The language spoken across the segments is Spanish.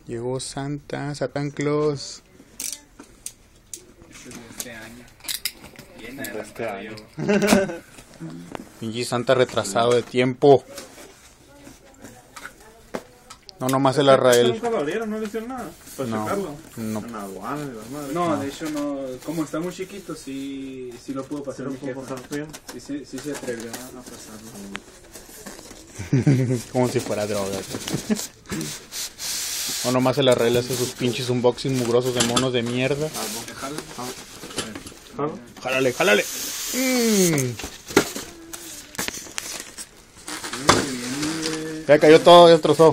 Llegó Santa Claus. Este es de este año. Viene De este año. Pinche Santa retrasado de tiempo. No, nomás el Arrael. Nunca lo abrieron, no le hicieron nada. Para No, checarlo. no. En aduana y las madres. No, de hecho no. Como está muy chiquito, sí lo pudo ¿Sí pasar lo mi puedo jefa. pasar bien? Sí se atrevió a pasarlo. Como si fuera droga. O nomás el Arrael hace sus pinches unboxing mugrosos de monos de mierda. Déjalo. ¿Jalo? Jálale, jálale. Ya cayó todo, ya destrozó.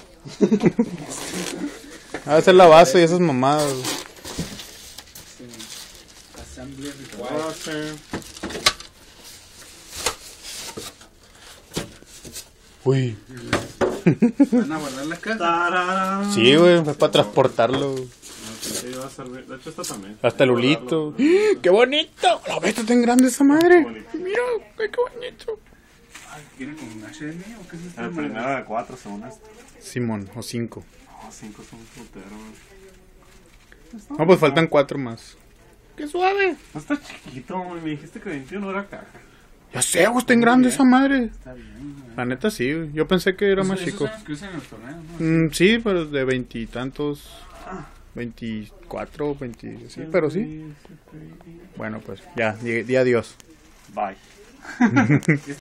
A veces la base y esas mamadas. Assembly required. Base. Uy. ¿Van a guardar la casa? ¡Tarán! Sí, güey, fue para transportarlo. Sí, va a servir. De hecho, esta también. Hasta el ulito. ¡Qué bonito! La bestia tan grande esa madre. Bonito. Mira, qué bonito. Ay, ¿quieren con un HDMI o qué es esto? El primero de 4, según esto. Simón, o 5. No, 5 son puteros. No, pues faltan 4 más. ¡Qué suave! No está chiquito, güey. Me dijiste que 21 era caja. Ya sé, güey, está en grande esa madre. Está bien, güey. La neta sí, güey. Yo pensé que era más Esos chico. son los que usan en los torneos, ¿no? Sí, pero de 20 y tantos. 24, 20, sí, pero sí. Bueno, pues ya, di adiós. Bye.